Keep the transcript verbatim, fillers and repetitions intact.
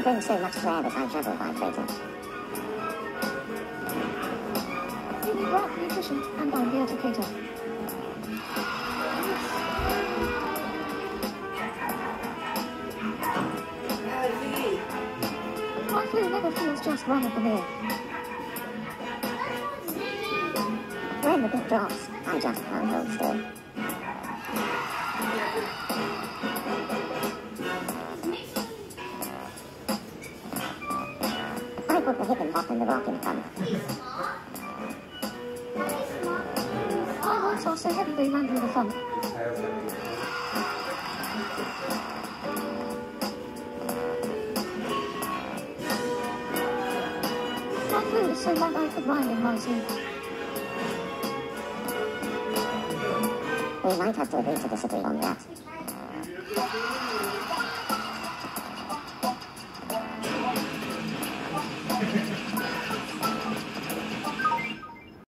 bring so much flair that I travel by freighter. You need work, nutrition, and I'm here to cater. My flu never feels just run of the mill. When the book drops, I just can't hold still. I put the hip and hop and the rock in fun. My words are so heavy they land in the thumb. My flu is so long I could rhyme in my sleep. We might have to agree to disagree on that.